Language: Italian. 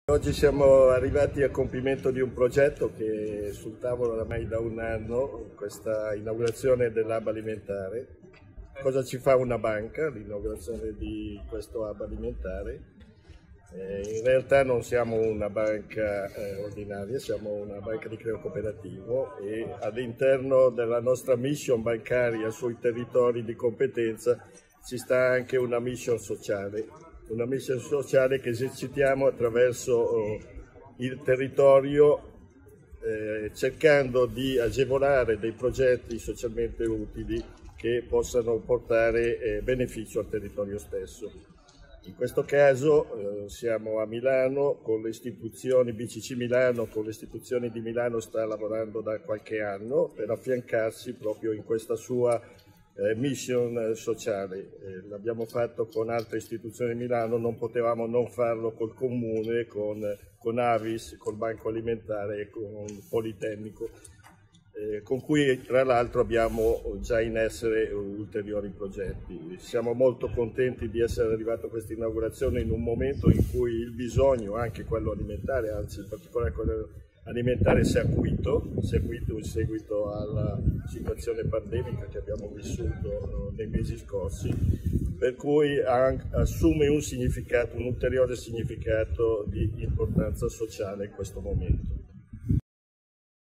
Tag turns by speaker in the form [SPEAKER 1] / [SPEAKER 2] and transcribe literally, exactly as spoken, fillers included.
[SPEAKER 1] Oggi siamo arrivati al compimento di un progetto che è sul tavolo oramai da un anno, questa inaugurazione dell'hub alimentare. Cosa ci fa una banca, l'inaugurazione di questo hub alimentare? Eh, in realtà non siamo una banca eh, ordinaria, siamo una banca di credito cooperativo e all'interno della nostra mission bancaria sui territori di competenza ci sta anche una mission sociale. Una mission sociale che esercitiamo attraverso oh, il territorio eh, cercando di agevolare dei progetti socialmente utili che possano portare eh, beneficio al territorio stesso. In questo caso eh, siamo a Milano con le istituzioni, B C C Milano, con le istituzioni di Milano sta lavorando da qualche anno per affiancarsi proprio in questa sua Eh, mission sociale. Eh, l'abbiamo fatto con altre istituzioni di Milano, non potevamo non farlo col Comune, con, con Avis, col Banco Alimentare e con Politecnico, eh, con cui tra l'altro abbiamo già in essere ulteriori progetti. Siamo molto contenti di essere arrivato a questa inaugurazione in un momento in cui il bisogno, anche quello alimentare, anzi in particolare quello alimentare, si è acuito, si è acuito in seguito alla situazione pandemica che abbiamo vissuto nei mesi scorsi, per cui assume un significato, un ulteriore significato di importanza sociale in questo momento.